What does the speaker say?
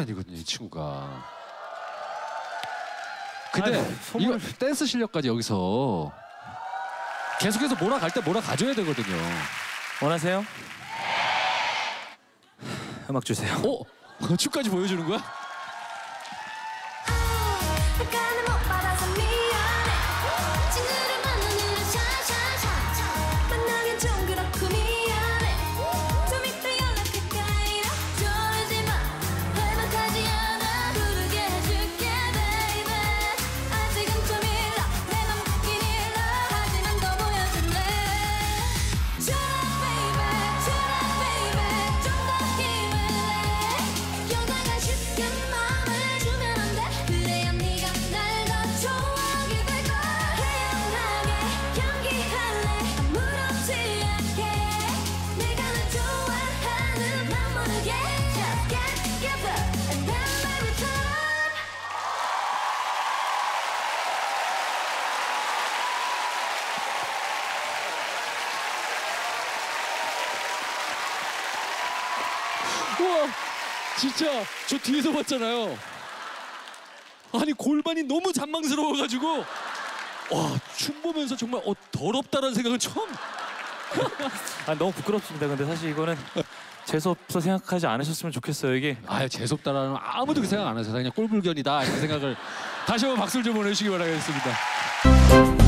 아니거든요, 이 친구가. 근데 이거 댄스 실력까지 여기서 계속해서 몰아갈 때 몰아가줘야 되거든요. 원하세요? 음악 주세요. 춤까지 보여주는 거야? 우와, 진짜 저 뒤에서 봤잖아요. 아니 골반이 너무 잔망스러워가지고 와, 춤 보면서 정말 더럽다라는 생각은 처음. 너무 부끄럽습니다. 근데 사실 이거는 재수없어 생각하지 않으셨으면 좋겠어요. 이게 재수없다라는 아무도 그 생각 안 하세요. 그냥 꼴불견이다 이런 생각을 다시 한번 박수를 좀 보내주시기 바라겠습니다.